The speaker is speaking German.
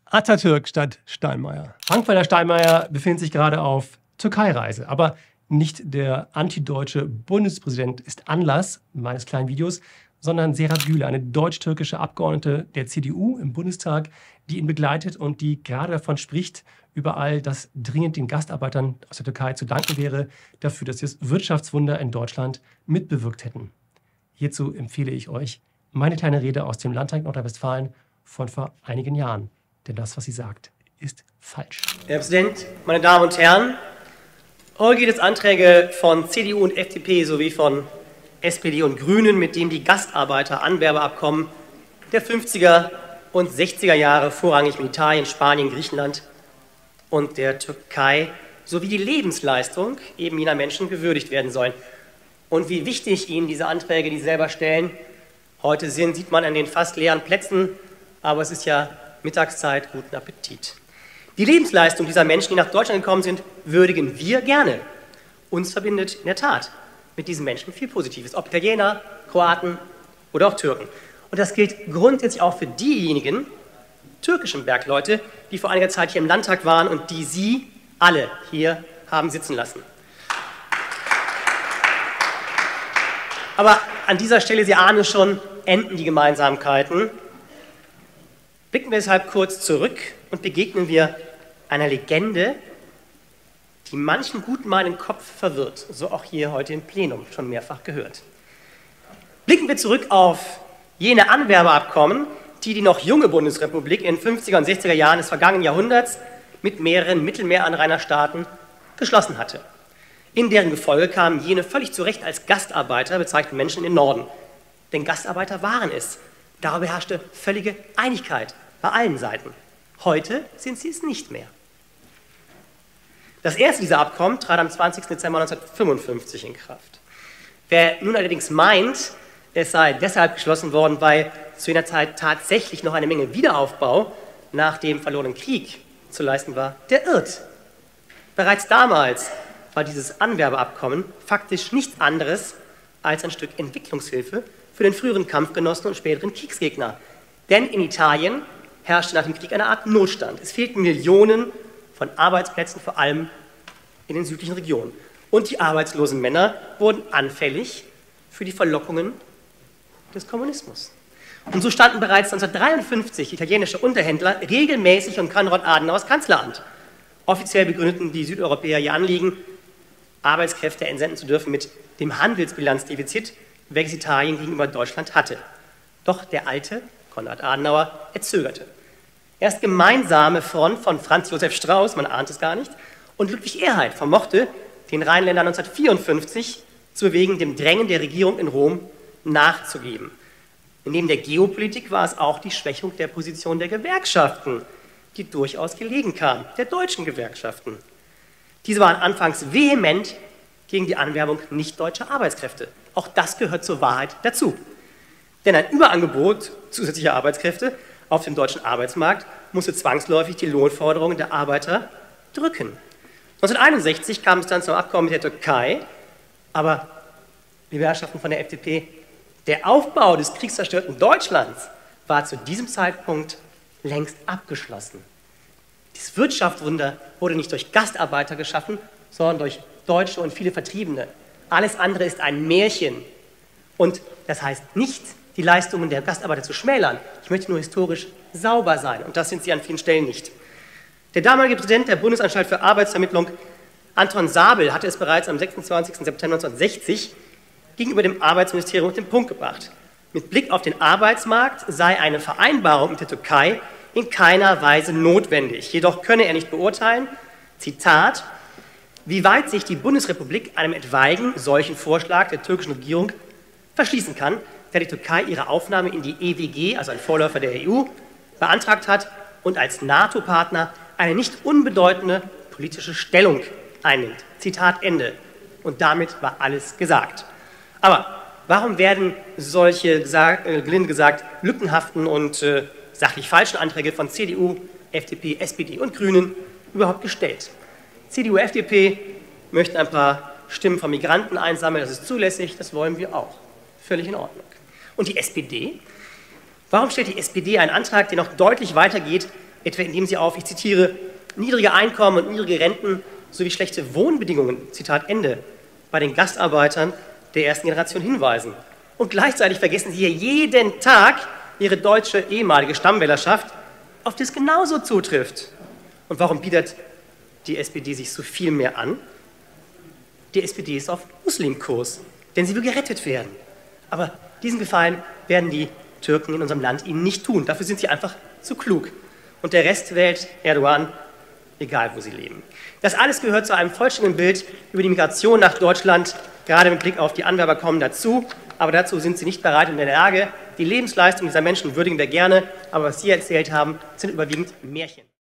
Atatürk statt Steinmeier. Frank-Walter Steinmeier befindet sich gerade auf Türkei-Reise. Aber nicht der antideutsche Bundespräsident ist Anlass meines kleinen Videos, sondern Serap Güler, eine deutsch-türkische Abgeordnete der CDU im Bundestag, die ihn begleitet und die gerade davon spricht, überall, dass dringend den Gastarbeitern aus der Türkei zu danken wäre, dafür, dass sie das Wirtschaftswunder in Deutschland mitbewirkt hätten. Hierzu empfehle ich euch meine kleine Rede aus dem Landtag Nordrhein-Westfalen von vor einigen Jahren. Denn das, was sie sagt, ist falsch. Herr Präsident, meine Damen und Herren, heute geht es Anträge von CDU und FDP sowie von SPD und Grünen, mit denen die Gastarbeiter-Anwerbeabkommen der 50er und 60er Jahre vorrangig in Italien, Spanien, Griechenland und der Türkei sowie die Lebensleistung eben jener Menschen gewürdigt werden sollen. Und wie wichtig Ihnen diese Anträge, die Sie selber stellen, heute sind, sieht man an den fast leeren Plätzen, aber es ist ja Mittagszeit, guten Appetit. Die Lebensleistung dieser Menschen, die nach Deutschland gekommen sind, würdigen wir gerne. Uns verbindet in der Tat mit diesen Menschen viel Positives, ob Italiener, Kroaten oder auch Türken. Und das gilt grundsätzlich auch für diejenigen türkischen Bergleute, die vor einiger Zeit hier im Landtag waren und die Sie alle hier haben sitzen lassen. Aber an dieser Stelle, Sie ahnen es schon, enden die Gemeinsamkeiten. Blicken wir deshalb kurz zurück und begegnen wir einer Legende, die manchen gutmeinenden Kopf verwirrt, so auch hier heute im Plenum schon mehrfach gehört. Blicken wir zurück auf jene Anwerbeabkommen, die die noch junge Bundesrepublik in den 50er und 60er Jahren des vergangenen Jahrhunderts mit mehreren Mittelmeeranrainerstaaten geschlossen hatte. In deren Gefolge kamen jene völlig zu Recht als Gastarbeiter bezeichneten Menschen in den Norden. Denn Gastarbeiter waren es. Darüber herrschte völlige Einigkeit bei allen Seiten. Heute sind sie es nicht mehr. Das erste dieser Abkommen trat am 20. Dezember 1955 in Kraft. Wer nun allerdings meint, es sei deshalb geschlossen worden, weil zu jener Zeit tatsächlich noch eine Menge Wiederaufbau nach dem verlorenen Krieg zu leisten war, der irrt. Bereits damals war dieses Anwerbeabkommen faktisch nichts anderes als ein Stück Entwicklungshilfe für den früheren Kampfgenossen und späteren Kriegsgegner. Denn in Italien herrschte nach dem Krieg eine Art Notstand. Es fehlten Millionen von Arbeitsplätzen, vor allem in den südlichen Regionen. Und die arbeitslosen Männer wurden anfällig für die Verlockungen des Kommunismus. Und so standen bereits 1953 italienische Unterhändler regelmäßig unter Konrad Adenauers Kanzleramt. Offiziell begründeten die Südeuropäer ihr Anliegen, Arbeitskräfte entsenden zu dürfen mit dem Handelsbilanzdefizit, welches Italien gegenüber Deutschland hatte. Doch der alte Konrad Adenauer zögerte. Erst gemeinsame Front von Franz Josef Strauß, man ahnt es gar nicht, und Ludwig Erhard vermochte, den Rheinländern 1954 zu bewegen, dem Drängen der Regierung in Rom nachzugeben. Neben der Geopolitik war es auch die Schwächung der Position der Gewerkschaften, die durchaus gelegen kam, der deutschen Gewerkschaften. Diese waren anfangs vehement gegen die Anwerbung nicht-deutscher Arbeitskräfte. Auch das gehört zur Wahrheit dazu. Denn ein Überangebot zusätzlicher Arbeitskräfte auf dem deutschen Arbeitsmarkt musste zwangsläufig die Lohnforderungen der Arbeiter drücken. 1961 kam es dann zum Abkommen mit der Türkei, aber, liebe Herrschaften von der FDP, der Aufbau des kriegszerstörten Deutschlands war zu diesem Zeitpunkt längst abgeschlossen. Dieses Wirtschaftswunder wurde nicht durch Gastarbeiter geschaffen, sondern durch Deutsche und viele Vertriebene. Alles andere ist ein Märchen. Und das heißt nicht, die Leistungen der Gastarbeiter zu schmälern. Ich möchte nur historisch sauber sein. Und das sind sie an vielen Stellen nicht. Der damalige Präsident der Bundesanstalt für Arbeitsvermittlung, Anton Sabel, hatte es bereits am 26. September 1960 gegenüber dem Arbeitsministerium auf den Punkt gebracht. Mit Blick auf den Arbeitsmarkt sei eine Vereinbarung mit der Türkei in keiner Weise notwendig. Jedoch könne er nicht beurteilen, Zitat, wie weit sich die Bundesrepublik einem etwaigen solchen Vorschlag der türkischen Regierung verschließen kann, da die Türkei ihre Aufnahme in die EWG, also ein Vorläufer der EU, beantragt hat und als NATO-Partner eine nicht unbedeutende politische Stellung einnimmt. Zitat Ende. Und damit war alles gesagt. Aber warum werden solche, gelinde gesagt, lückenhaften und sachlich falschen Anträge von CDU, FDP, SPD und Grünen überhaupt gestellt? CDU, FDP möchten ein paar Stimmen von Migranten einsammeln, das ist zulässig, das wollen wir auch. Völlig in Ordnung. Und die SPD? Warum stellt die SPD einen Antrag, der noch deutlich weiter geht etwa indem sie auf, ich zitiere, niedrige Einkommen und niedrige Renten sowie schlechte Wohnbedingungen, Zitat Ende, bei den Gastarbeitern der ersten Generation hinweisen. Und gleichzeitig vergessen sie hier jeden Tag ihre deutsche ehemalige Stammwählerschaft, auf die es genauso zutrifft. Und warum bietet die SPD sich so viel mehr an? Die SPD ist auf Muslimkurs, denn sie will gerettet werden. Aber diesen Gefallen werden die Türken in unserem Land ihnen nicht tun. Dafür sind sie einfach zu klug. Und der Rest wählt Erdogan, egal wo sie leben. Das alles gehört zu einem vollständigen Bild über die Migration nach Deutschland, gerade mit Blick auf die Anwerber kommen dazu. Aber dazu sind sie nicht bereit und in der Lage. Die Lebensleistung dieser Menschen würdigen wir gerne, aber was Sie erzählt haben, sind überwiegend Märchen.